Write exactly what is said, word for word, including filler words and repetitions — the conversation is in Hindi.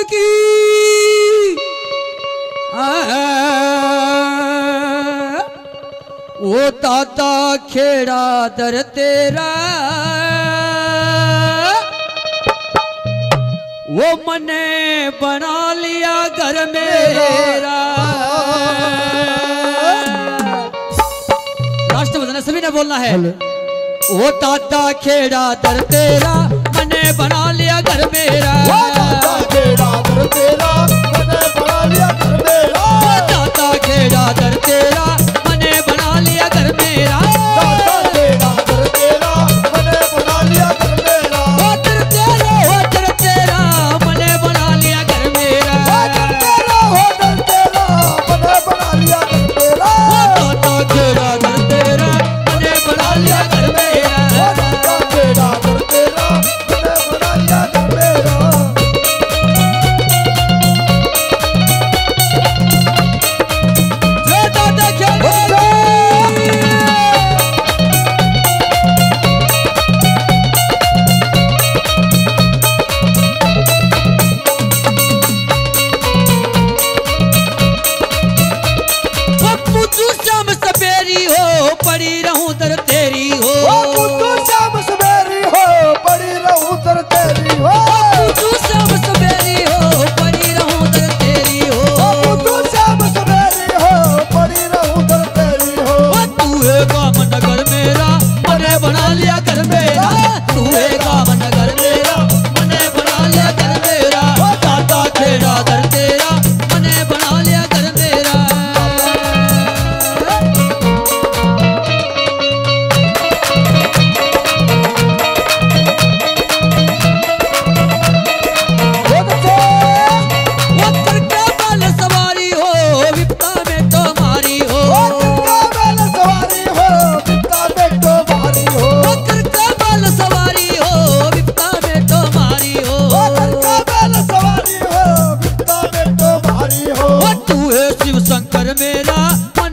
की वो ताता खेड़ा दर तेरा वो मने बना लिया घर मेरा। राष्ट्र भजन सभी ने बोलना है। वो ताता खेड़ा दर तेरा मने बना लिया घर मेरा। वो ताता खेड़ा दर तेरा मने बना लिया घर मेरा। वो ताता खेड़ा दर तेरा मने बना लिया घर मेरा। ताता खेड़ा दर तेरा मने बना लिया घर मेरा। वो दर तेरा वो दर तेरा मने बना लिया घर मेरा। वो दर तेरा वो दर तेरा मने बना लिया घर मेरा। वो ताता खेड़ा दर तेरा मने बना लिया घर मेरा। वो ताता खेड़ा दर तेरा मने बना लिया घर मेरा। जो ताता खेड़ा शाम सवेरी हो पड़ी रहूं दर तेरी हो। वो कुत्तू शाम सवेरी हो पड़ी रहूं दर तेरी हो। तू शाम सवेरी हो पड़ी रहूं दर तेरी हो। वो कुत्तू शाम सवेरी हो पड़ी रहूं दर तेरी हो। तू है काम नगर मेरा मने बना लिया घर मेरा। तू है काम नगर मेरा मने बना लिया घर मेरा। वो ताता खेड़ा दर तेरा मने बना लिया घर मेरा। बहुत अच्छे। वो करके बाल सवारी हो विपदा में तो मारी हो। वो तिनका बैल सवारी हो बिता बेटो भारी हो। वो करके बाल सवारी हो विपदा में तो मारी हो। वो तिनका बैल सवारी हो बिता बेटो भारी हो। वो तू है शिव शंकर मेरा